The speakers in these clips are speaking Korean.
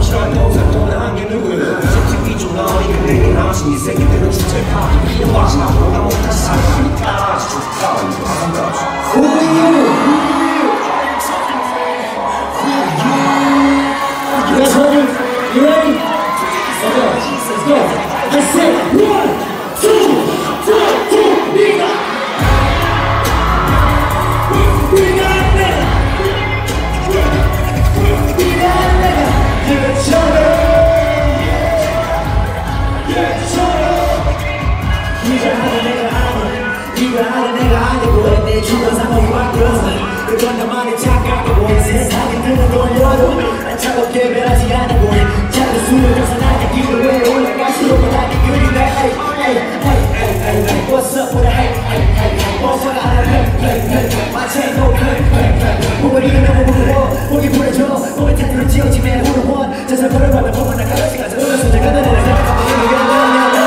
잘 못했던 게 누구야 솔직히 좀 너희가 내게 나오신 이 새끼들은 주제 파기 와지나 보다 못한 사람이니까 좋다 Who are you? You guys ready? You ready? Let's go. I said 1, 2, 3, 4 내가 아니고 내 주변 상황이 바뀌어서 그건 나만의 착각이 보여 세상이 등을 돌려도 난 차갑게 변하지 않아 보여 작은 숨을 나게 길을 왜 올라갈수록 나게 그리네 What's up with a hey 벗어가 하나 hey My chain no hey 몸을 이기면 무거워 목이 부러져 몸에 태도를 지어지면 후루원 자살거를 받아 보면 나 가라지가 저러면서 내가 너네를 생각하고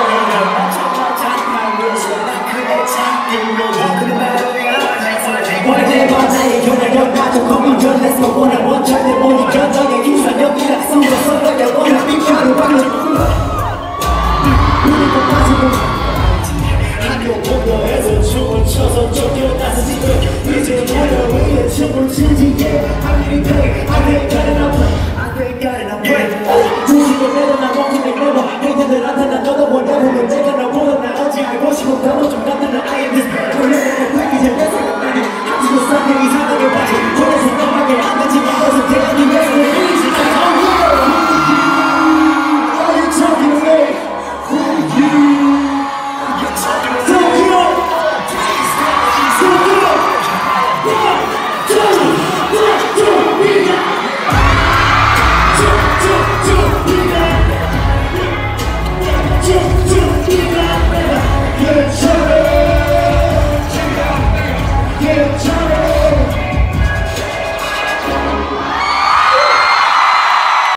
나의 견해력 나도 거미줄 냈어 원해 원천에 모니 견적의 기사력이라 성공서 너의 원한 빅샤를 박는 눈이 또 빠지고 학교 본거에서 춤을 춰서 쫓겨 나서지도 이제 너를 위해 춤을 추지 I really pay I ain't got enough I ain't got enough break 주식에 내려 나 walking like never 헤이들한테 난 너도 원해 보면 내가 너보다 나은지 알고 싶어 더 좀